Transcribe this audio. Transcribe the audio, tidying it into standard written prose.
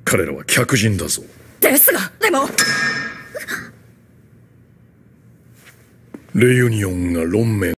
彼らは客人だぞ。 ですが、でもレユニオンが論面